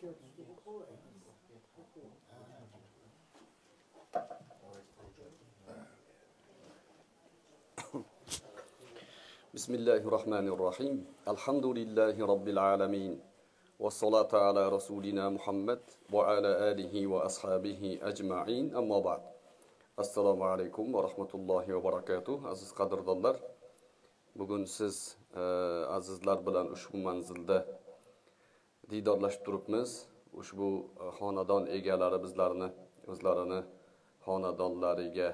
Bismillahirrahmanirrahim. Elhamdülillahi Rabbil alemin. Ve salatu ala Resulina Muhammed ve ala alihi ve ashabihi ecma'in. Amma ba'd. Assalamu alaikum ve rahmetullahi ve barakatuh. Aziz qadrdonlar, bugun siz azizlar bilan ushbu manzilda diydorlashib turibmiz. Ushbu xonadon egalari bizlarni o'zlarini xonadonlariga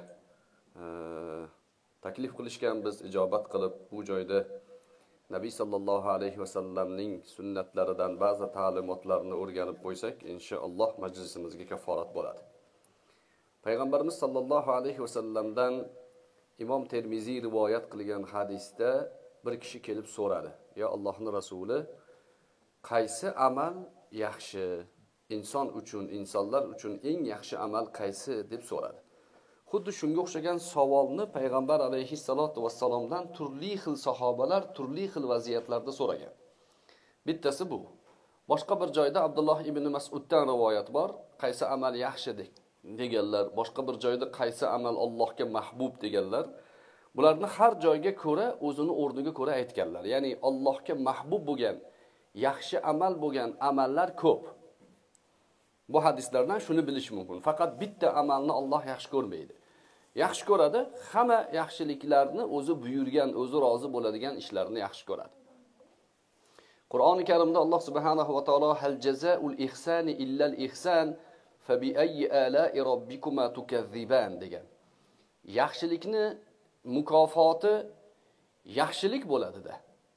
taklif qilishgan, biz ijobat qilib bu joyda Nabiy sallallohu alayhi vasallamning sunnatlaridan ba'zi ta'limotlarini o'rganib qo'ysak, inshaalloh majlisimizga kaforat bo'ladi. Payg'ambarimiz sallallohu alayhi vasallamdan Imom Termiziy rivoyat qilgan hadisda bir kishi kelib so'radi: "Ya Allohning rasuli, qaysi amal yaxshi? Inson uchun, insonlar uchun eng yaxshi amal qaysi?" deb so'radi. Xuddi shunga o'xshagan savolni payg'ambar alayhissalatu vassalomdan turli xil sahobalar turli xil vaziyatlarda so'ragan. Bittasi bu. Boshqa bir joyda Abdulloh ibn Mas'uddan rivoyat bor, qaysi amal yaxshi deganlar, boshqa bir joyda qaysi amal Allohga mahbub deganlar. Bularni har joyga ko'ra, o'zini o'rniga ko'ra aytganlar. Ya'ni Allohga mahbub bo'lgan, yaxshi amal bo'lgan amallar ko'p. Bu hadislardan shuni bilish mumkin. Faqat bitta amalni Alloh yaxshi ko'rmaydi. Yaxshi ko'radi, hamma yaxshiliklarni o'zi buyurgan, o'zi rozi bo'ladigan ishlarni yaxshi ko'radi. Qur'oni Karimda Alloh subhanahu va taolo hal jazaa'ul ihsani illal ihsan fa bi ayyi ala'i robbikuma tukazziban degan. Yaxshilikni mukofoti yaxshilik bo'ladi-da.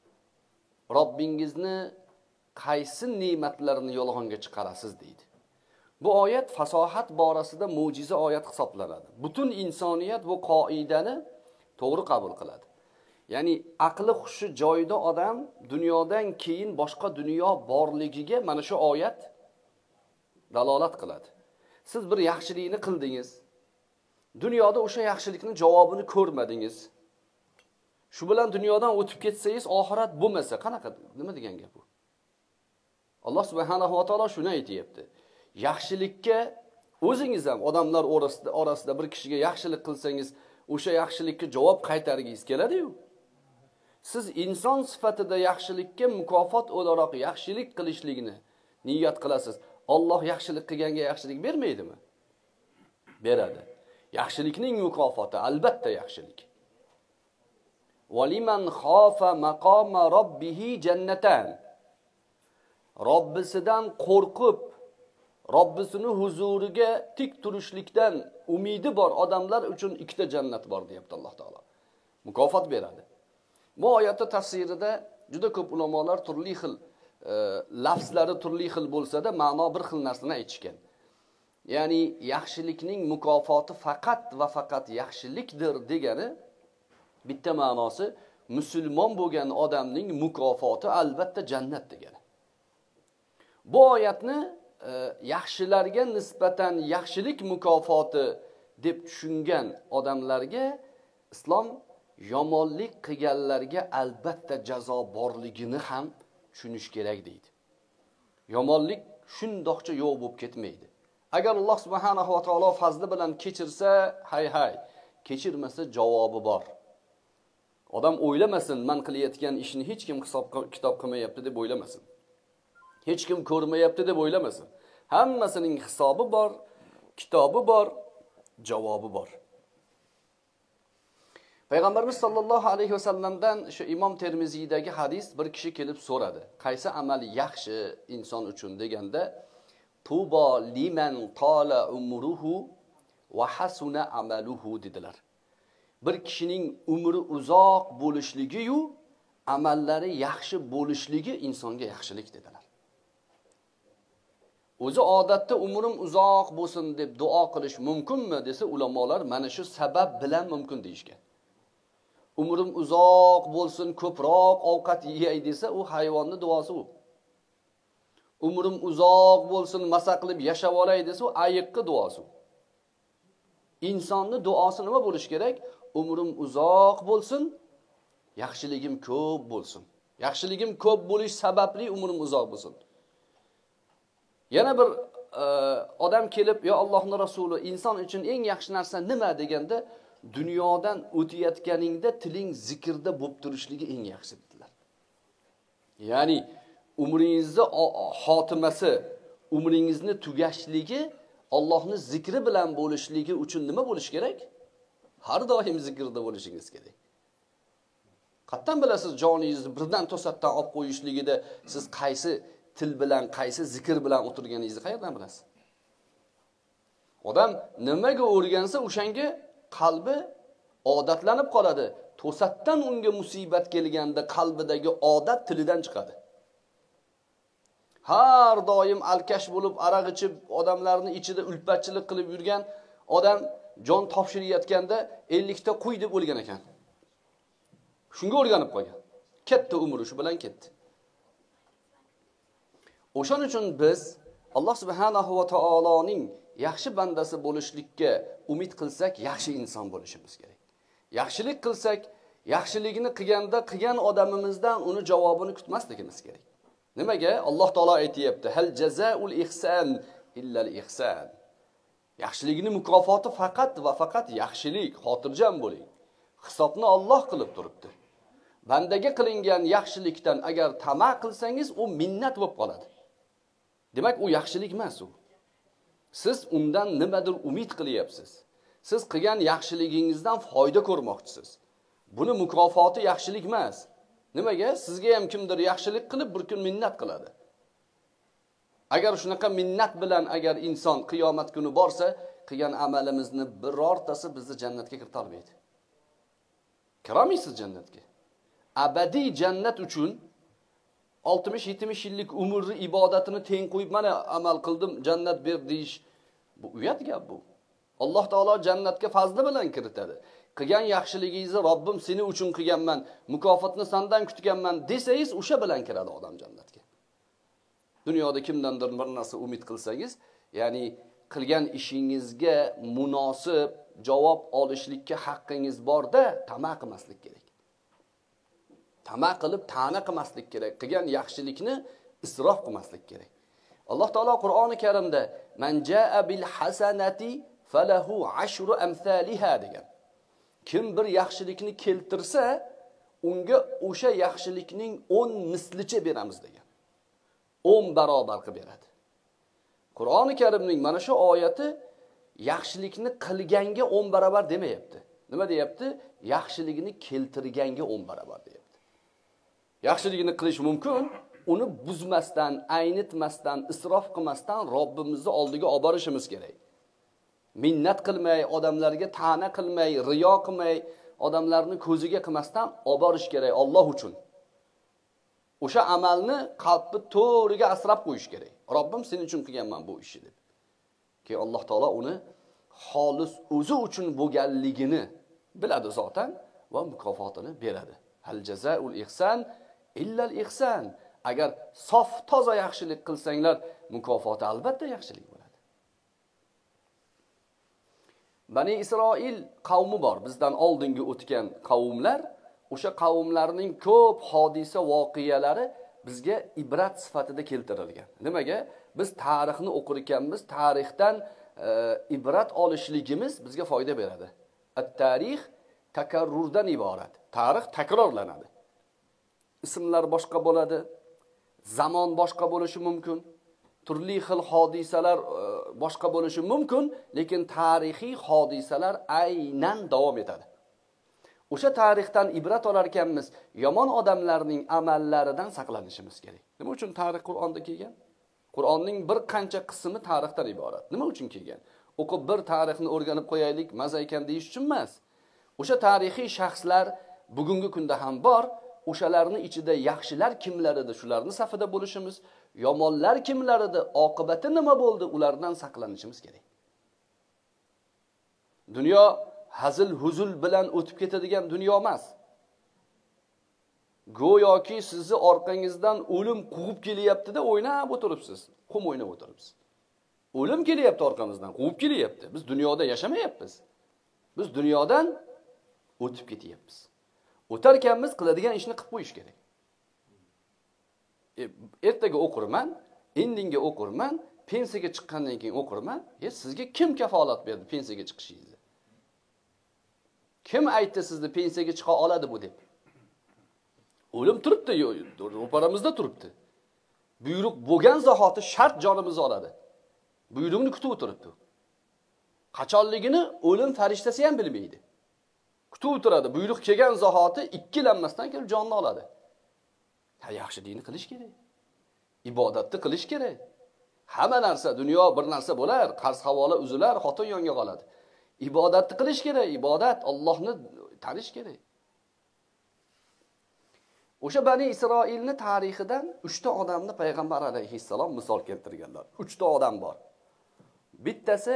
Robbingizni qaysi ne'matlarini yolg'onga chiqarasiz deydi. Bu oyat fasohat borasida mo'jiza oyat hisoblanadi. Butun insoniyat bu qoidani to'g'ri qabul qiladi. Ya'ni aqli hushi joyida odam dunyodan keyin boshqa dunyo borligiga mana shu oyat dalolat qiladi. Siz bir yaxshilikni qildingiz. Dunyoda o'sha yaxshilikning javobini ko'rmadingiz. Shu bilan dunyodan o'tib ketsangiz, oxirat bo'lmasa, qanaqa, nima degan gap bu? Alloh subhanahu va taolo shuni aytayapti. Yaxshilikka o'zingiz ham odamlar orasida bir kishiga yaxshilik qilsangiz, o'sha yaxshilikka javob qaytargingiz keladi-yu. Siz inson sifatida yaxshilikka mukofot o'laroq yaxshilik qilishlikni niyat qilasiz. Alloh yaxshilik qilganga yaxshilik bermaydimi? Beradi. Yaxshilikning mukofoti albatta yaxshilik. Valiman xofa maqama robbihi jannatan. Robbisidan qo'rqib Robbisini huzuriga tik turishlikdan umidi bor odamlar uchun ikkita jannat bor deyapti Alloh taolo. Mukofot beradi. Bu oyatning tafsirida juda ko'p ulamolar turli xil lafzlari turli xil bo'lsa-da, ma'no bir xil narsani aytishgan. Ya'ni yaxshilikning mukofoti faqat va faqat yaxshilikdir degani bitta ma'nosi musulmon bo'lgan odamning mukofoti albatta jannat degani. Bu oyatni yaxshilarga nisbatan yaxshilik mukofoti deb tushungan odamlarga islom yomonlik qilganlarga albatta jazo borligini ham tushunish kerak deydi. Yomonlik shundoqcha yo'q bo'lib ketmaydi. Agar Alloh subhanahu va taolo fazli bilan kechirsa, hay, kechirmasa javobi bor. Odam o'ylamasin, men qilayotgan ishni hech kim kitob qilmayapti deb o'ylamasin. Hech kim ko'rmayapti deb o'ylamasin. Hammasining hisobi bor, kitobi bor, javobi bor. Payg'ambarimiz sallallohu alayhi vasallamdan shu Imom Termiziydagi hadis bir kishi kelib so'radi. Qaysi amal yaxshi inson uchun deganda, tuba liman tala umruhu va hasuna amaluhu dedilar. Bir kishining umri uzoq bo'lishligi-yu, amallari yaxshi bo'lishligi insonga yaxshilik dedilar. O'zi odatda umrim uzoq bo'lsin deb duo qilish mumkinmi desa, ulamolar mana shu sabab bilan mumkin deyishgan. Umrim uzoq bo'lsin, ko'proq ovqat yeyay desa, u hayvonning duosi u. Umrim uzoq bo'lsin, masa qilib yashab olay desa, u ayiqning duosi. Insonning duosi nima bo'lish kerak? Umrim uzoq bo'lsin, yaxshiligim ko'p bo'lsin. Yaxshiligim ko'p bo'lish sababli umrim uzoq bo'lsin. Yana bir odam kelib, "Ya Allohning rasuli, inson uchun eng yaxshi narsa nima?" deganda, dunyodan o'tayotganingda tiling zikrda bo'lib turishligi eng yaxshi dedilar. Ya'ni umringizni xotimasi, umringizni tugashligi Allohning zikri bilan bo'lishligi uchun nima bo'lish kerak? Har doim zikrda bo'lishingiz kerak. Qattan bilasiz joningizni birdan to'satdan olib qo'yishligida siz qaysi til bilan, qaysi zikr bilan o'tirganingizni qayerdan bilasiz? Odam nimaga o'rgansa, o'shanga qalbi odatlanib qoladi. To'satdan unga musibat kelganda qalbidagi odat tilidan chiqadi. Har doim alkash bo'lib, aroq ichib, odamlarning ichida ulpatchilik qilib yurgan odam jon topshirayotganda 50 ta qo'y deb o'lgan ekan. Shunga o'rganib qolgan. Ketdi umri shu bilan ketdi. O'shaning uchun biz Alloh subhanahu va taoloning yaxshi bandasi bo'lishlikka umid qilsak, yaxshi inson bo'lishimiz kerak. Yaxshilik qilsak, yaxshiligini qilgan odamimizdan uni javobini kutmasligimiz kerak. Nimaga? Alloh taolo aytayapti: "Hal jazaul ihsan illa al-ihsan." Yaxshilikning mukofoti faqat va faqat yaxshilik, xotirjam bo'ling. Hisobni Alloh qilib turibdi. Bandaga qilingan yaxshilikdan agar tama qilsangiz, u minnat bo'lib qoladi. Demak, u yaxshilik emas u. Siz undan nimadir umid qilyapsiz. Siz qilgan yaxshiligingizdan foyda ko'rmoqchisiz. Buni mukofoti yaxshilik emas. Nimaga? Sizga ham kimdir yaxshilik qilib bir kun minnat qiladi. Agar shunaqa minnat bilan agar inson qiyomat kuni borsa, qilgan amalimizni birortasi bizni jannatga kirita olmaydi. Kiramaysiz jannatga. Abadiy jannat uchun 60-70 yillik umrni ibodatini teng qo'yib, mana amal qildim, jannat ber deyish, bu uyat gap bu. Alloh taolo jannatga fazli bilan kiritadi. Qilgan yaxshiligingizni Robbim seni uchun qilganman, mukofotni sendan kutganman desangiz, o'sha bilan kiradi odam jannatga. Dunyoda kimdandir bir narsa umid qilsangiz, ya'ni qilgan ishingizga munosib javob olishlikka haqqingiz borda, tama qilmaslik kerak. Tama qilib ta'na qilmaslik kerak. Qilgan yaxshilikni isrof qilmaslik kerak. Alloh taolo Qur'oni Karimda "Man jaa bil hasanati falahu ashru amsalha" degan. Kim bir yaxshilikni keltirsa, unga o'sha yaxshilikning 10 mislicha beramiz degan. 10 barobar qilib beradi. Qur'oni Karimning mana shu oyati yaxshilikni qilganga 10 barobar demayapti. Nima deyapti? Yaxshiligini keltirganga 10 barobar deyapti. Yaxshiligini qilish mumkin, uni buzmasdan, aynitmasdan, isrof qilmasdan Robbimizni oldiga olib borishimiz kerak. Minnat qilmay, odamlarga ta'na qilmay, riyo qilmay, odamlarni ko'ziga qilmasdan olib borish kerak Alloh uchun. O'sha amalni qalbi to'g'riga asrab qo'yish kerak. Robbim sen uchun qilganman bu ishni deb. Ki Alloh taolo uni xolis o'zi uchun bo'lganligini biladi zotan va mukofotini beradi. Hal jazaul ihsan illa al-ihsan. Agar sof toza yaxshilik qilsanglar, mukofoti albatta yaxshilik bo'ladi. Bani Isroil qavmi bor, bizdan oldingi o'tgan qavmlar, o'sha qavmlarning ko'p hodisa voqealari bizga ibrat sifatida keltirilgan. Nimaga? Biz tarixni o'qir ekanmiz, tarixdan ibrat olishligimiz bizga foyda beradi. At-tarix takarrurdan iborat. Tarix takrorlanadi. Ismlar boshqa bo'ladi, zamon boshqa bo'lishi mumkin, turli xil hodisalar boshqa bo'lishi mumkin, lekin tarixiy hodisalar aynan davom etadi. O'sha tarixdan ibrat olar ekanmiz, yomon odamlarning amallaridan saqlanishimiz kerak. Nima uchun tarix Qur'onda kelgan? Qur'onning bir qancha qismi tarixdan iborat. Nima uchun kelgan? O'qib bir tarixni o'rganib qo'yaylik, maza ekan deyish uchun emas. O'sha tarixiy shaxslar bugungi kunda ham bor. O'shalarni ichida yaxshilar kimlar edi, shularning safida bo'lishimiz, yomonlar kimlar edi, oqibati nima bo'ldi, ulardan saqlanishimiz kerak. Dunyo hazil huzul bilan o'tib ketadigan dunyo emas. Go'yoki sizni orqangizdan o'lim quvib kelyapti-da, o'ynab o'tiribsiz, qum o'ynab o'tiribsiz. O'lim kelyapti orqamizdan, quvib kelyapti. Biz dunyoda yashamayapmiz. Biz dunyodan o'tib ketyapmiz. O'tarkanmiz qiladigan ishni qilib qo'yish kerak. Ertaga o'qirman, indinga o'qirman, pensiyaga chiqqandan keyin o'qirman. Sizga kim kafolat berdi pensiyaga chiqishingizni? Kim aytdi sizni pensiyaga chiqa oladi bu deb? O'lim turibdi, ro'paramizda turibdi. Buyruq bo'lgan zahoti shart jonimizni oladi. Buyruqni kutib o'tiribdi. Qachonligini o'lim farishtasi ham bilmaydi. Kutib o'tiradi. Buyruq kelgan zahoti ikkilanmasdan kelib jonni oladi. Yaxshi dinni qilish kerak. Ibodatni qilish kerak. Hamma narsa, dunyo bir narsa bo'lar, qarz havola uzilar, xotin yonga qoladi. Ibodatni qilish kerak, ibodat Allohni tanish kerak. O'sha Bani Isroilni tarixidan 3 ta odamni payg'ambar alayhissalom misol keltirganlar. 3 ta odam bor. Bittasi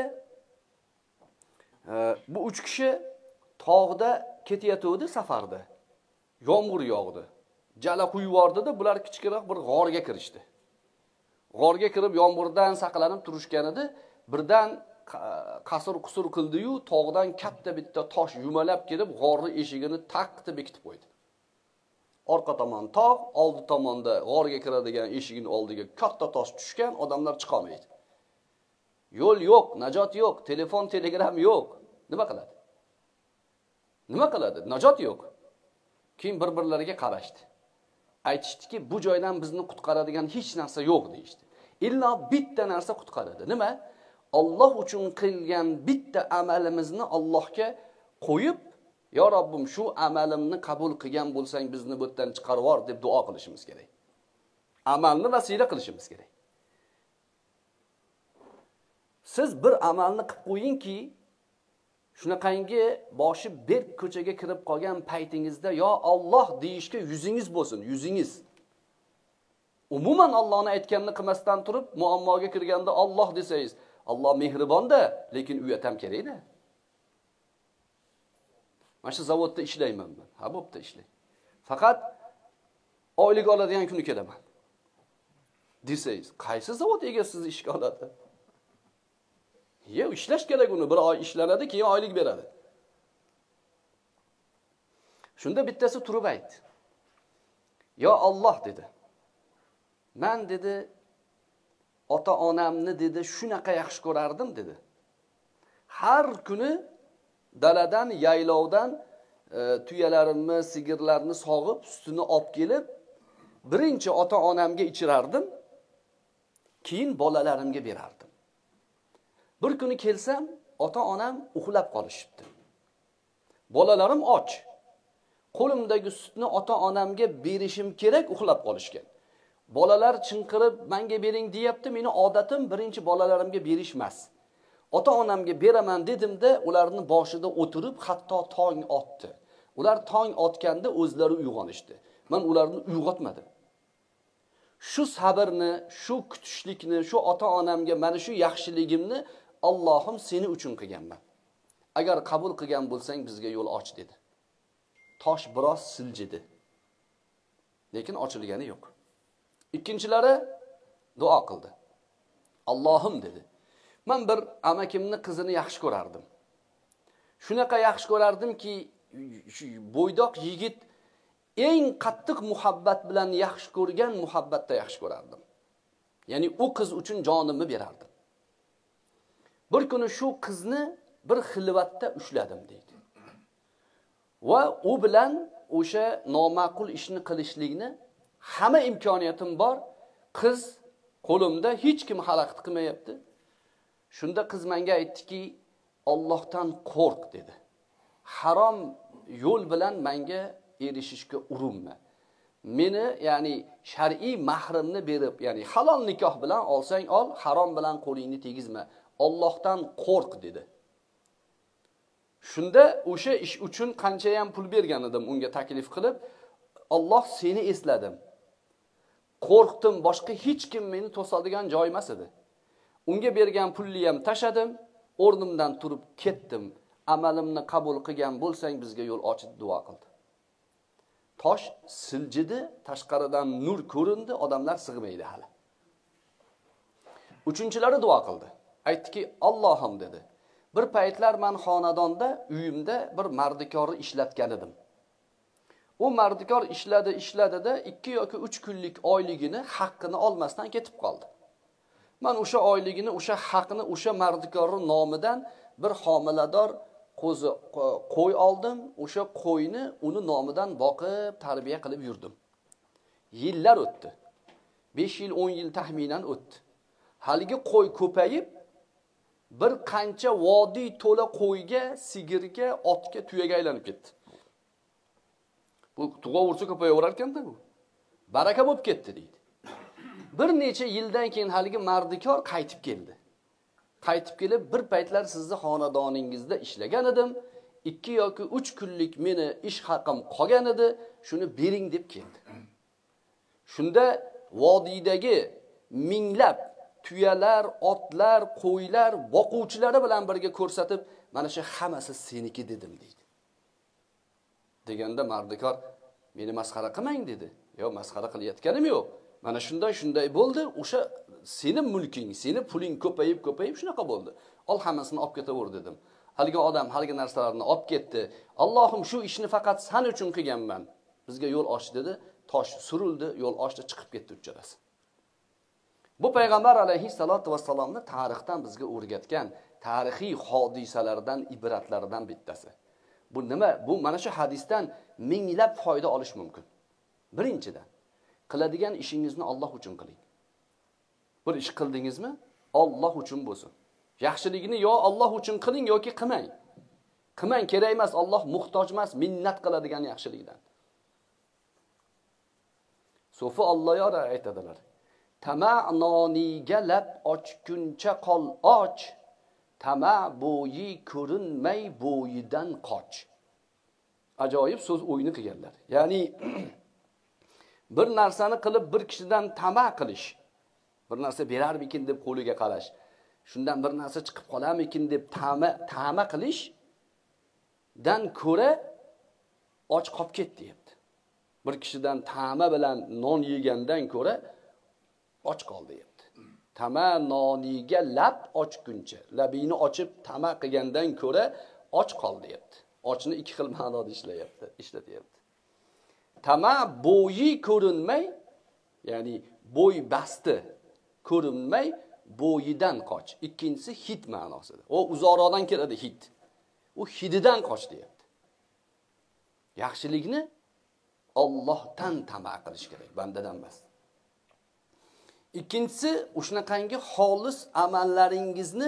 bu 3 kishi tog'da ketayotdi safarda. Yomg'ir yog'di. Jala quyib yubordida bular kichikroq bir g'orga kirishdi. G'orga kirib yomg'irdan saqlanib turishgan edi, birdan qasr-qusur qildi-yu, tog'dan katta bitta tosh yumalab kelib g'orning eshigini taqti bekitib qo'ydi. Orqa tomon tog', oldi tomonda g'orga kiradigan eshigning oldiga katta tosh tushgan, odamlar chiqa olmaydi. Yo'l yo'q, najot yo'q, telefon, telegram yo'q. Nima qiladi? Nima qiladi? Najot yo'q. Keyin bir-birlariga qarashdi. Aytishdiki, bu joydan bizni qutqaradigan hech narsa yo'q deydi. Illo bitta narsa qutqaradi. Nima? Alloh uchun qilgan bitta amalimizni Allohga qo'yib, "Ya Robbim, shu amalimni qabul qilgan bo'lsang, bizni bu yerdan chiqarib yubor" deb duo qilishimiz kerak. Amalni vasila qilishimiz kerak. Siz bir amalni qilib qo'yingki, shunaqangi boshi berk ko'chaga kirib qolgan paytingizda "Ya Alloh" deyishga yuzingiz bo'lsin, yuzingiz. Umuman Allohni aytganini qilmasdan turib, muammoga kirganda Alloh desangiz, Alloh mehribon-da, lekin uyatam kerak-da. Mana shu zavodda ishlayman men. Ha, bo'pti ishlang. Faqat oylik oladigan kuni kelaman. Desangiz, qaysi zavod egasi sizni ishga oladi? Ishlash kerak uni, bir oy ishlanadi, keyin oylik beradi. Shunda bittasi turib aytdi. "Ya Alloh" dedi. "Men" dedi, "ota-onamni" dedi, "shunaqa yaxshi ko'rardim" dedi. "Har kuni daladan, yaylovdan tuyalarimni, sigirlarni sog'ib, sutini olib kelib, birinchi ota-onamga ichirardim, keyin bolalarimga berardim. Bir kuni kelsam, ota-onam uxlab qolishibdi. Bolalarim och. Qo'limdagi sutni ota-onamga berishim kerak, uxlab qolishgan. Bolalar chinqirib, menga bering deyapti, meni odatim birinchi bolalarimga berish emas. Ota-onamga beraman dedimda, ularni boshida o'tirib, hatto tong otdi. Ular tong otganda o'zlari uyg'onishdi. Men ularni uyg'otmadim. Shu sabrni, shu kutishlikni, shu ota-onamga mana shu yaxshiligimni Allohim seni uchun qilganman. Agar qabul qilgan bo'lsang, bizga yo'l och" dedi. Tosh biroz siljidi. Lekin ochilgani yo'q. Ikkinchilari duo qildi. "Allohim" dedi. "Men bir amakimni qizini yaxshi ko'rardim. Shunaqa yaxshi ko'rardimki, bo'ydoq yigit eng qattiq muhabbat bilan yaxshi ko'rgan muhabbatda yaxshi ko'rardim. Ya'ni u qiz uchun jonimni berardim. Bir kuni shu qizni bir xilvatda ushladim" deydi. Va u bilan o'sha noma'qul ishni qilishlikni hamma imkoniyatim bor. Qiz qo'limda, hech kim xalaqit qilmayapti. Shunda qiz menga aytdiki, "Allohdan qo'rq" dedi. "Harom yo'l bilan menga erishishga urinma. Meni, ya'ni shar'iy mahrimni berib, ya'ni halol nikoh bilan olsang ol, harom bilan qo'lingni tegizma. Allohdan qo'rq" dedi. Shunda o'sha ish uchun qancha ham pul bergan edim unga taklif qilib, "Alloh seni esladim. Qo'rqdim, boshqa hech kim meni to'sadigan joy emas edi. Unga bergan pulni ham tashadim, o'rnimdan turib ketdim. Amalimni qabul qilgan bo'lsang, bizga yo'l ochib" duo qildi. Tosh siljidi, tashqaridan nur ko'rindi, odamlar sig'maydi hali. Uchinchilari duo qildi. Aytdiki, "Allohim" dedi. "Bir paytlar men xonadonda, uyimda bir mardikorni ishlatgan edim. U mardikor ishladida 2 yoki 3 kunlik oyligini, haqqini olmasdan ketib qoldi. Men o'sha oyligini, o'sha haqni, o'sha mardikorning nomidan bir homilador qo'y oldim. O'sha qo'yni uni nomidan boqib, tarbiya qilib yurdim. Yillar o'tdi. 5 yil, 10 yil taxminan o'tdi. Haligi qo'y ko'payib, bir qancha vodiy to'la qo'yga, sigirga, otga, tuyaga aylanib ketdi. Bu tug'a ursa ko'payaverar ekanda bu. Baraka bo'lib ketdi deydi. Bir necha yildan keyin haligi mardikor qaytib keldi. Qaytib kelib, bir paytlar sizni xonadoningizda ishlagan edim. 2 yoki 3 kunlik meni ish haqim qolgan edi, shuni bering deb keldi. Shunda vodiydagi minglab tuyalar, otlar, qo'ylar, boquvchilari bilan birga ko'rsatib, mana shu hammasi seniki dedim deydi. Deganda mardikor meni masxara qilmang dedi. Yo'q, masxara qilayotganim yo'q. Mana shunday bo'ldi. O'sha sening mulking, sening puling ko'payib shunaqa bo'ldi. Ol hammasini olib ketaver dedim. Haligi odam haligi narsalarni olib ketdi. Allohim shu ishni faqat sen uchun qilganman. Bizga yo'l och dedi. Tosh surildi, yo'l ochdi, chiqib ketdi uchalasi. Bu payg'ambar alayhissalatu vassalomni tarixdan bizga o'rgatgan tarixiy hodisalardan, ibratlardan bittasi. Bu nima? Bu mana shu hadisdan minglab foyda olish mumkin. Birinchidan, qiladigan ishingizni Alloh uchun qiling. Bir ish qildingizmi? Alloh uchun bo'lsin. Yaxshiligini yo Alloh uchun qiling yoki qilmang. Qilmang, kerak emas, Alloh muhtoj emas, minnat qiladigan yaxshilikdan. Sofi Alloh yora aytadilar. Tama noniga lab ochguncha qol och. Tama bo'yi ko'rinmay bo'yidan qoch. Ajoyib so'z o'yini qilganlar. Ya'ni bir narsani qilib bir kishidan tama qilish, bir narsa berarmikin deb qo'liga qarash, shundan bir narsa chiqib qolarmikin deb tama qilish dan ko'ra och qolib ketdi deyapti. Bir kishidan tama bilan non yegandan ko'ra och qoldi deyapti. Tama noniga lab ochguncha, labini ochib tama qilgandan ko'ra och qoldi deyapti. Ochni ikki xil ma'noda ishlatyapti. Tama bo'yi ko'rinmay, ya'ni bo'y basti ko'rinmay bo'yidan qoch. Ikkinchisi hid ma'nosida. O uzoqroqdan keladi hid. U hididan qoch deyapti. Yaxshilikni Allohdan tama qilish kerak, bandadan emas. Ikkinchisi, o'shanaqangi xolis amallaringizni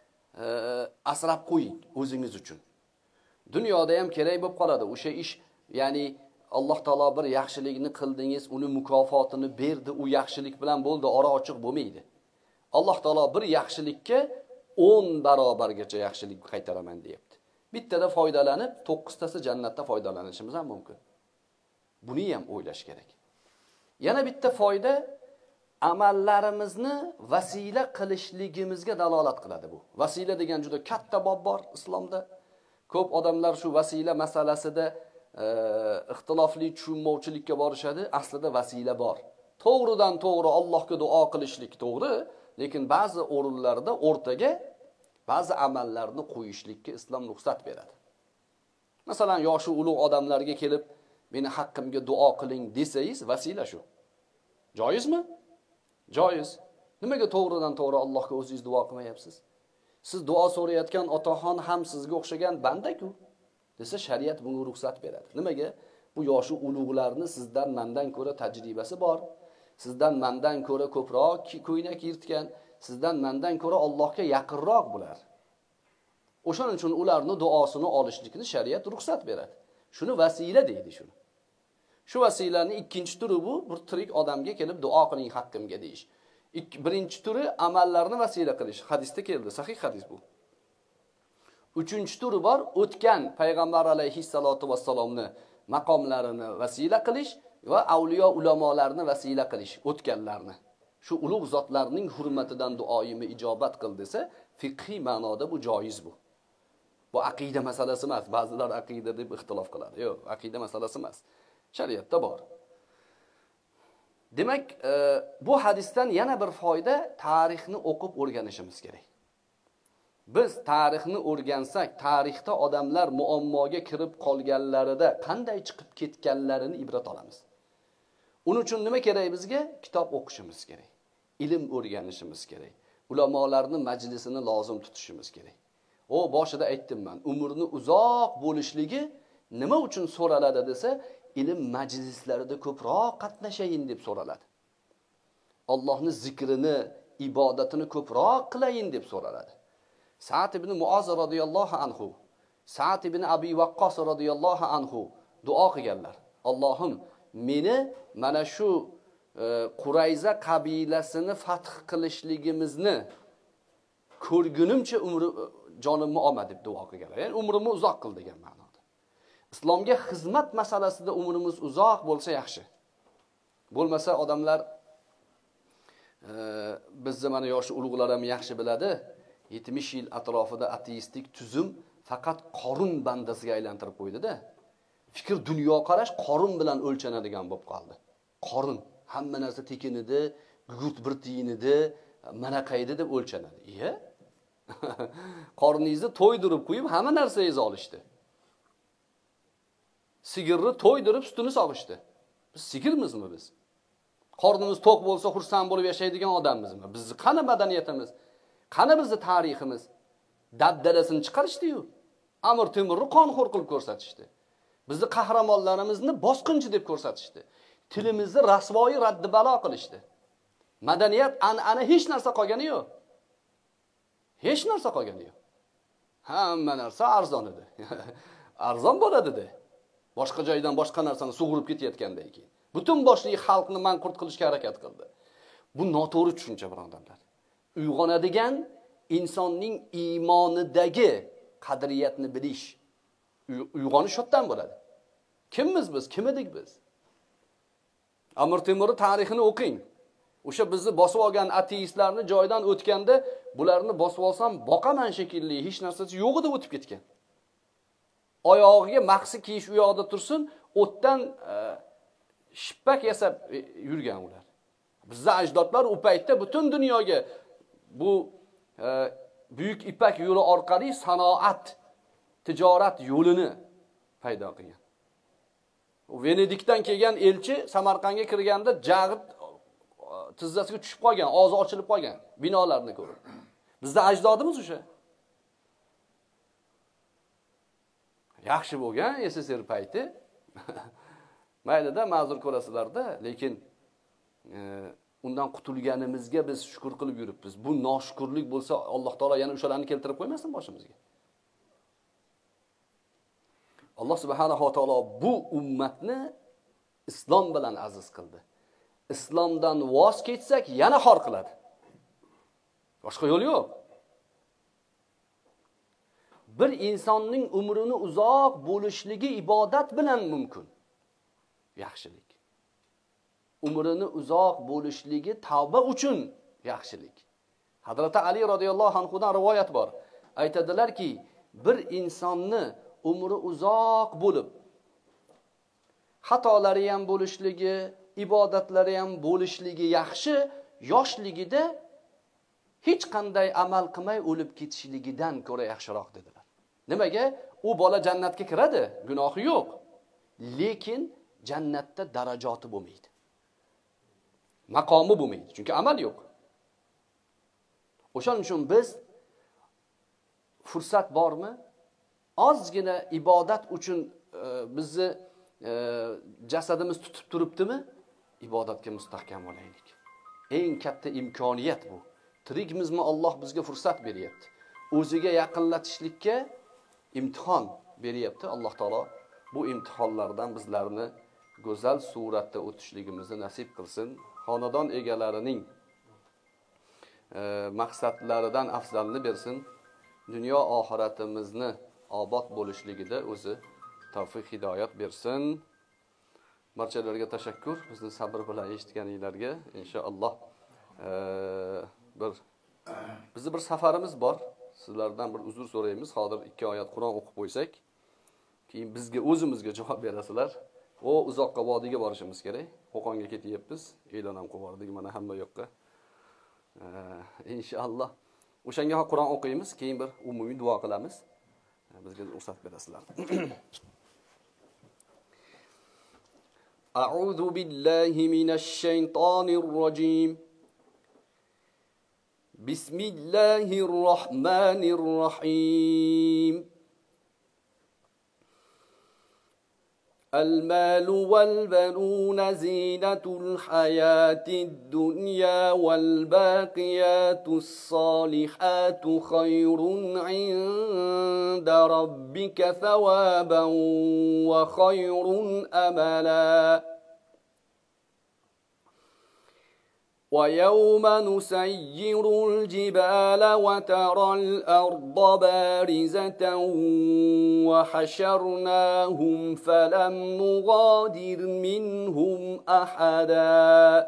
asrab qo'ying o'zingiz uchun. Dunyoda ham kerak bo'lib qoladi. O'sha ish, ya'ni Alloh taolo bir yaxshilikni qildingiz, uni mukofotini berdi, u yaxshilik bilan bo'ldi, ora ochiq bo'lmaydi. Alloh taolo bir yaxshilikka 10 barobargacha yaxshilik qaytaraman deyapti. Bittada foydalanib, 9tasi jannatda foydalanishimiz ham mumkin. Buni ham o'ylash kerak. Yana bitta foyda, amallarimizni vasila qilishligimizga dalolat qiladi bu. Vasila degan juda katta bob bor islomda. Ko'p odamlar shu vasila masalasida ixtilofli tushunmovchilikka borishadi. Aslida vasila bor. To'g'ridan to'g'ri Allohga duo qilishlik to'g'ri, lekin ba'zi o'rinlarda o'rtaga ba'zi amallarni qo'yishlikka islom ruxsat beradi. Masalan, yoshi ulug' odamlarga kelib, meni haqqimga duo qiling desangiz, vasila shu. Joizmi? Joiz. Nimaga to'g'ridan to'g'ri Allohga o'zingiz duo qilmayapsiz? Siz duo so'rayotgan otaxon ham sizga o'xshagan banda-ku. Desa shariat bunga ruxsat beradi. Nimaga? Bu yoshi ulug'larni sizdan mendan ko'ra tajribasi bor. Sizdan mendan ko'ra ko'proq ko'ynak yirtgan, sizdan mendan ko'ra Allohga yaqinroq bular. O'shaning uchun ularning duosini olishlikni shariat ruxsat beradi. Shuni vasila deydi shuni. Shu vasilaning ikkinchi turi bu, bir tirik odamga kelib duo qiling haqqimga deyish. Birinchi turi amallarni vasila qilish. Hadisda keldi, sahih hadis bu. Uchinchi turi bor, o'tgan payg'ambar alayhissalatu vassalomni maqomlarini vasila qilish va avliyo ulamolarni vasila qilish, o'tganlarni. Shu ulug' zotlarning hurmatidan duoyimi ijobat qil desa, fiqhiy ma'noda bu joiz bu. Bu aqida masalasi emas. Ba'zilar aqida deb ixtilof qiladi. Yo'q, aqida masalasi emas. Shariatda bor. Demak, bu hadisdan yana bir foyda, tarixni o'qib o'rganishimiz kerak. Biz tarixni o'rgansak, tarixda odamlar muammoga kirib qolganlarida qanday chiqib ketganlarini ibrat olamiz. Uning uchun nima kerak bizga? Kitob o'qishimiz kerak. Ilm o'rganishimiz kerak. ulamolarning majlisini lozim tutishimiz kerak. O boshida aytdim men, umrni uzoq bo'lishligi nima uchun so'raladi desa, ilm majlislarida ko'proq qatnashayin deb so'raladi. Allohning zikrini, ibodatini ko'proq qilayin deb so'raladi. Sa'd ibn Muoz radhiyallohu anhu, Sa'd ibn Abi Waqqas radhiyallohu anhu duo qilganlar. Allohim, meni mana shu Qurayza qabilasini fath qilishligimizni ko'rgunimcha jonimni olma deb duo qilganlar. Ya'ni umrimni uzoq qil degan ma'noda. Islomga xizmat masalasida umrimiz uzoq bo'lsa yaxshi. Bo'lmasa odamlar bizda mana yoshi ulug'lar ham yaxshi biladi. 70 yil atrofida ateistik tuzum faqat Qorun bandasiga aylantirib qo'ydi-da. Fikr, dunyo qarash Qorun bilan o'lchanadigan bo'lib qoldi. Qorun hamma narsa tekinida, gugurt bir tiyinida, mana qayda deb o'lchanadi. Iya? Qorningizni to'ydirib qo'yib, hamma narsangizni olishdi. Sigirni to'ydirib sutini sog'ishdi. Biz sigirmizmi biz? Qornimiz to'q bo'lsa xursand bo'lib yashaydigan odammizmi? Bizning qani madaniyatimiz, qani bizning tariximiz? Dabdarasini chiqarishdi-yu. Amir Temurni qonxo'r qilib ko'rsatishdi. Bizning qahramonlarimizni bosqinchi deb ko'rsatishdi. Tilimizni rasvoyi raddibalo qilishdi. Madaniyat, an'ana hech narsa qolgani yo'q. Hech narsa qolgani yo'q. Hamma narsa arzon edi. Arzon bo'ladi-da. Boshqa joydan boshqa narsani sug'urib ketayotgandan keyin butun boshli xalqni manqurt qilishga harakat qildi. Bu noto'g'ri tushuncha, birodarlar. Uyg'onadigan insonning iymonidagi qadriyatni bilish, uyg'onish shotdan bo'ladi. Kimmiz biz? Kim edik biz? Amir Temur tarixini o'qing. O'sha bizni bosib olgan ateistlarni joydan o'tganda, bularni bosib olsam boqaman shekilli, hech narsasi yo'q edi o'tib ketgan. Oyog'iga maxsi kiyish u yoqda tursin, o'tdan shippak yasab yurgan ular. Bizning ajdodlar u paytda butun dunyoga bu buyuk ipak yo'li orqali sanoat, tijorat yo'lini paydo qilgan. Venedikdan kelgan elchi Samarqandga kirganda jag'ib tizzasiga tushib qolgan, og'zi ochilib qolgan binolarni ko'rib. Bizning ajdodimiz o'sha. Yaxshi bo'lgan SSR payti. Maylida ma'zur ko'rasizlarda, lekin undan qutulganimizga biz shukr qilib yuribmiz. Bu noshukrlik bo'lsa, Alloh taolo yana o'shalarni keltirib qo'ymasin boshimizga. Alloh subhanahu va taolo bu ummatni islom bilan aziz qildi. Islomdan voz kechsak yana xor qiladi. Boshqa yo'l yo'q. Bir insonning umrini uzoq bo'lishligi ibodat bilan mumkin. Yaxshilik. Umrini uzoq bo'lishligi tavba uchun yaxshilik. Hazrat Ali radhiyallohu anhu dan rivoyat bor. Aytadilarki, bir insonni umri uzoq bo'lib, xatolari ham bo'lishligi, ibodatlari ham bo'lishligi yaxshi, yoshligida hech qanday amal qilmay o'lib ketishligidan ko'ra yaxshiroq dedilar. Nimaga? U bola jannatga kiradi, gunohi yo'q. Lekin jannatda darajoti bo'lmaydi. Maqomi bo'lmaydi, chunki amal yo'q. O'shaning uchun biz fursat bormi? Ozgina ibodat uchun bizni jasadimiz tutib turibdimi? Ibodatga mustahkam bo'laylik. Eng katta imkoniyat bu. Tirikmizmi, Alloh bizga fursat beryapti. O'ziga yaqinlatishlikka imtihon beryapti. Alloh taolo bu imtihonlardan bizlarni go'zal suratda o'tishligimizni nasib qilsin. Xonadon egalarining maqsadlaridan afzalni bersin. Dunyo oxiratimizni obod bo'lishligida o'zi tavfiq hidoyat bersin. Barchalarga tashakkur. Bizni sabr bilan eshitganinglarga inshaalloh bizni bir safarimiz bor. Sizlardan bir uzr so'raymiz. Hozir 2 oyat Qur'on o'qib qo'ysak, keyin bizga o'zimizga javob berasizlar. O uzoqqa vodiyga borishimiz kerak. Qo'qonga ketyapmiz. E'lon ham qo'ydik mana hamma yoqqa. Inshaalloh o'shanga Qur'on o'qiymiz, keyin bir umumiy duo qilamiz. Bizga ruxsat berasizlar. A'udhu billahi minash shaytonir rojim. بسم الله الرحمن الرحيم المال والبنون زينة الحياة الدنيا والباقيات الصالحات خير عند ربك ثوابا وخير أملا ويوم نسير الجبال وترى الأرض بارزة وحشرناهم فلم نغادر منهم أحدا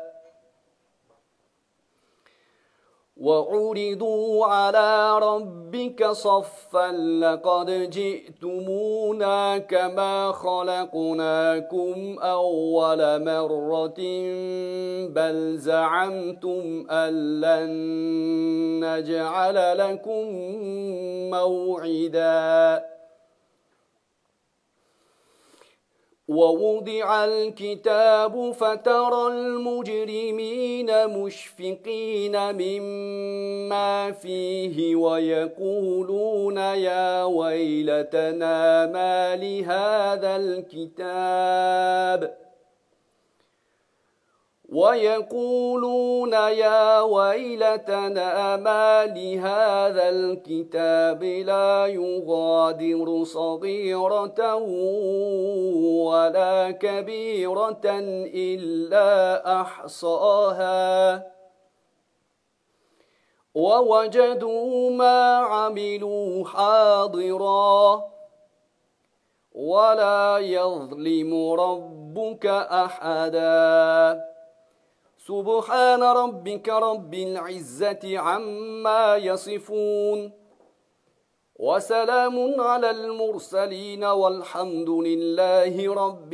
وعرضوا على ربك صفا لقد جئتمونا كما خلقناكم أول مرة بل زعمتم أن لن نجعل لكم موعدا ووضع الكتاب فترى المجرمين مشفقين مما فيه ويقولون يا ويلتنا ما لهذا الكتاب ويقولون يا ويلتنا ما لهذا الكتاب لا يغادر صغيرة ولا كبيرة إلا أحصاها ووجدوا ما عملوا حاضرا ولا يظلم ربك أحدا سبحان ربك رب العزة عما يصفون وسلام على المرسلين والحمد لله رب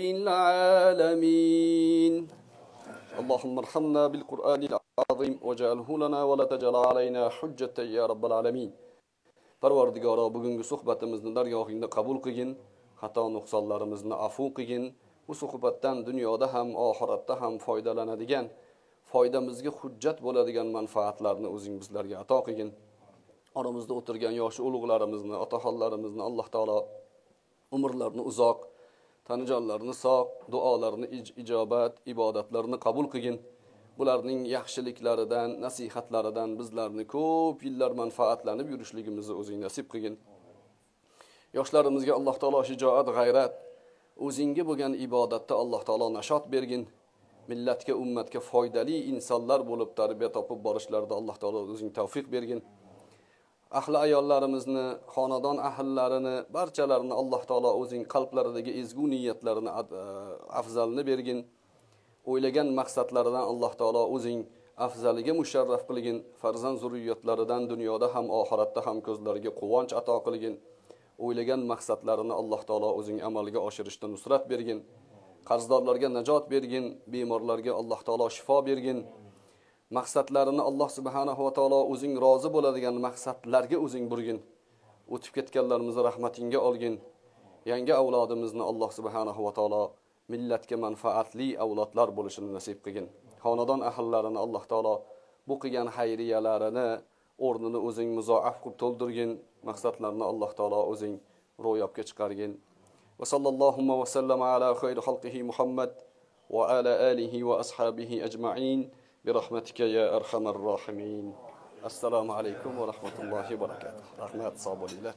العالمين اللهم ارحمنا بالقرآن العظيم واجعله لنا ولا تجعل علينا حجة يا رب العالمين Parvardigoro bugungi suhbatimizni dargohingda qabul qilgin, xato nuqsonlarimizni afu qilgin. Bu suhbatdan dunyoda ham oxiratda ham foydalanadigan, foydamizga hujjat bo'ladigan manfaatlarni o'zing bizlarga ato qilgin. Oramizda o'tirgan yoshi ulug'larimizni, otaxonlarimizni Alloh taolo umrlarini uzoq, tanijonlarini sog', duolarini ijobat, ibodatlarini qabul qilgin. Bularning yaxshiliklaridan, nasihatlaridan bizlarni ko'p yillar manfaatlanib yurishligimizni o'zing nasib qilgin. Yoshlarimizga Alloh taolo shijoat, g'ayrat, o'zingga bo'lgan ibodatda Alloh taolo nashot bergin. Millatga, ummatga foydali insonlar bo'lib tarbiya topib borishlarda Alloh taolo o'zing tavfiq bergin. Ahli ayollarimizni, xonadon ahllarini, barchalarini Alloh taolo o'zing qalblaridagi ezgu niyatlarini afzalni bergin. O'ylagan maqsadlaridan Alloh taolo o'zing afzaliga musharraf qilgin. Farzand zurriyotlaridan dunyoda ham oxiratda ham ko'zlariga quvonch ato qilgin. O'ylagan maqsadlarini Alloh taolo o'zing amalga oshirishda nusrat bergin. Qarzdorlarga najot bergin, bemorlarga Alloh taolo shifo bergin. Maqsadlarini Alloh subhanahu va taolo o'zing rozi bo'ladigan maqsadlarga o'zing burgin. O'tib ketganlarimizni rahmatingga olgin. Yangi avlodimizni Alloh subhanahu va taolo millatga manfaatli avlodlar bo'lishini nasib qilgin. Xonadon ahillarini Alloh taolo bu qilgan xayriyalarini o'rnini o'zing muzoaf qilib to'ldirgin. Maqsadlarini Alloh taolo o'zing ro'yobga chiqargin. Va sallallohu va sallama ala xayri xalqihi Muhammad va ala alihi va ashabihi ajma'in bi rahmatika ya arhamar rohimin. Assalomu alaykum va rahmatullohi va barakatuh. Rahmat sog' bo'linglar.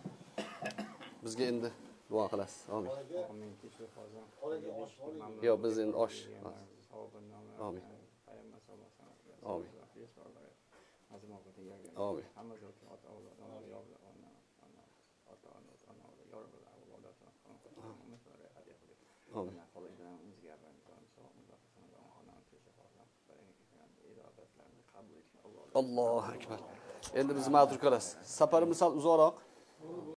Bizga endi duo qilasiz. Amin. Yo, biz endi osh. Amin. Amin. Amin. Allohu akbar. Endi biz ma'zur qilasiz. Safarimiz sal uzoqroq.